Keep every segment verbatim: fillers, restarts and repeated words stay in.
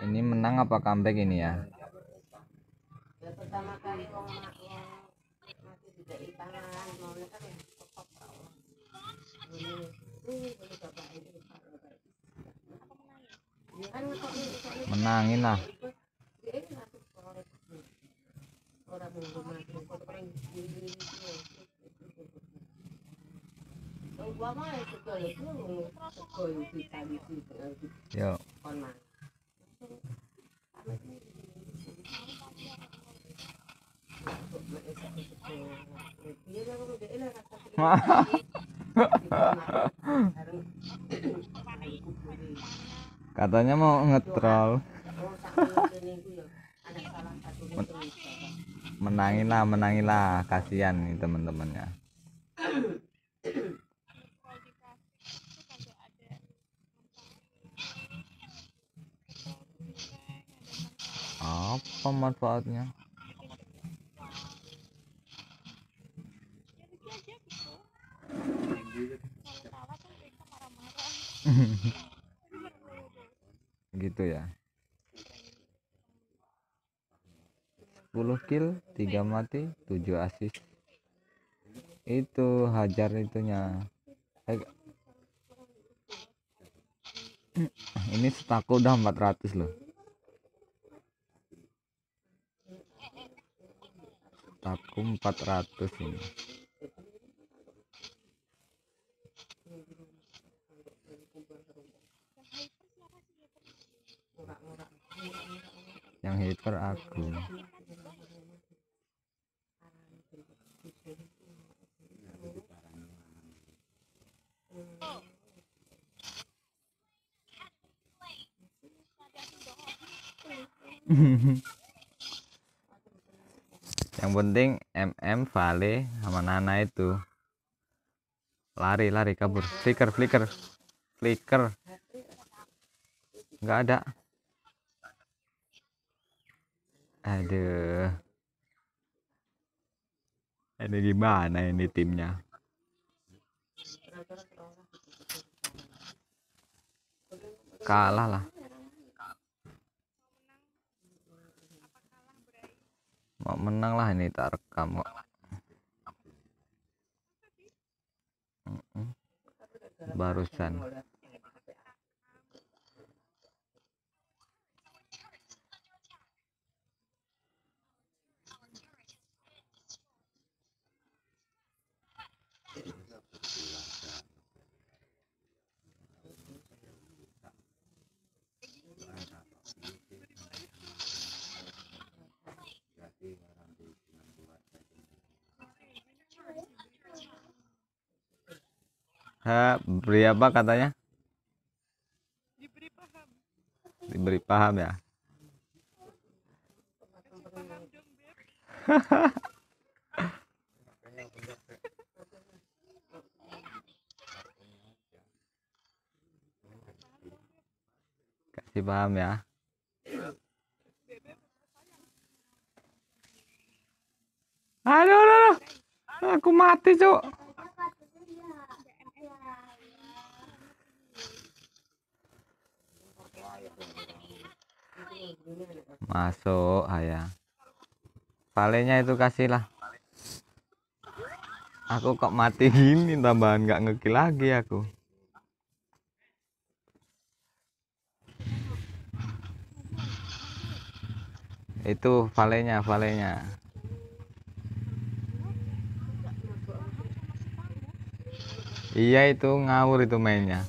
Ini menang apa comeback ini ya? Ya pertama kali wong mak wong mati dibeki pangan mau kan pokok kau. Ini ini ini bapak itu bapak. Ya kan kok Menangin lah. dia ini masuk orang orang mau mati kok paling diri itu. Oh, gua mah itu kalau itu kalau kita itu Yo. konman. Katanya mau ngetrol. Menangilah, menangilah, kasihan nih teman-temannya. Apa manfaatnya? Gitu ya. sepuluh kill, tiga mati, tujuh assist. Itu hajar itunya. Eh, ini setaku udah empat ratus loh. Setaku empat ratus ini. Yang hyper aku. Yang penting M M Vale sama Nana itu lari lari kabur. Flicker flicker flicker nggak ada. Aduh, ini gimana ini timnya? Kalah lah. Mau menang lah ini, tak rekam kok. Barusan. Ha, beri apa katanya? Diberi paham. Diberi paham ya. Kasih paham ya. Aduh, aduh, aduh. Aku mati, Cuk. Masuk ayah. Palenya itu kasihlah. Aku kok mati gini, tambahan nggak ngekill lagi aku. Itu valenya, valenya. Iya itu ngawur itu mainnya.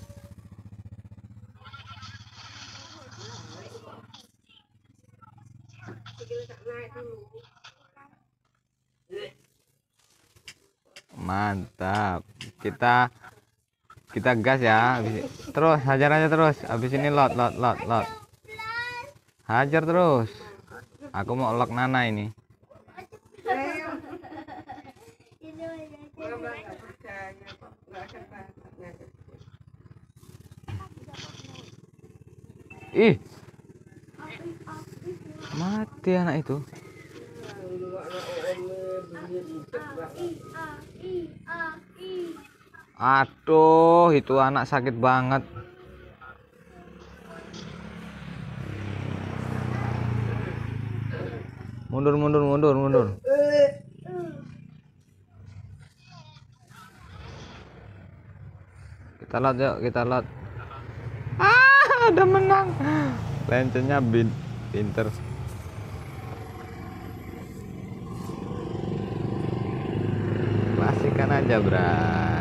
Mantap. Kita kita gas ya. Terus hajar aja terus. Habis ini lot lot lot lot. Hajar terus. Aku mau lock Nana ini. Ih. Mati anak itu. Aduh, itu anak sakit banget. Mundur, mundur, mundur, mundur. Kita lot yuk, kita lot. Ah, udah menang. Lencenya bin pinter. Klasikan aja, Bray.